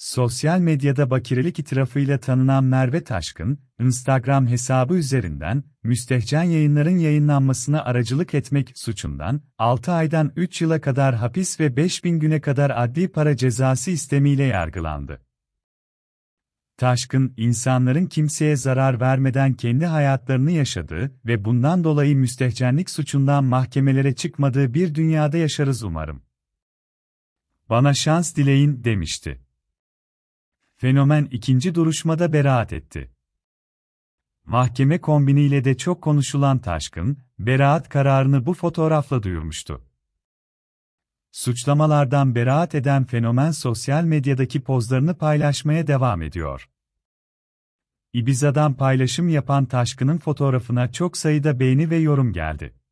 Sosyal medyada bakirelik itirafıyla tanınan Merve Taşkın, Instagram hesabı üzerinden, müstehcen yayınların yayınlanmasına aracılık etmek suçundan, 6 aydan 3 yıla kadar hapis ve 5.000 güne kadar adli para cezası istemiyle yargılandı. Taşkın, insanların kimseye zarar vermeden kendi hayatlarını yaşadığı ve bundan dolayı müstehcenlik suçundan mahkemelere çıkmadığı bir dünyada yaşarız umarım. Bana şans dileyin, demişti. Fenomen ikinci duruşmada beraat etti. Mahkeme kombiniyle de çok konuşulan Taşkın, beraat kararını bu fotoğrafla duyurmuştu. Suçlamalardan beraat eden fenomen sosyal medyadaki pozlarını paylaşmaya devam ediyor. Ibiza'dan paylaşım yapan Taşkın'ın fotoğrafına çok sayıda beğeni ve yorum geldi.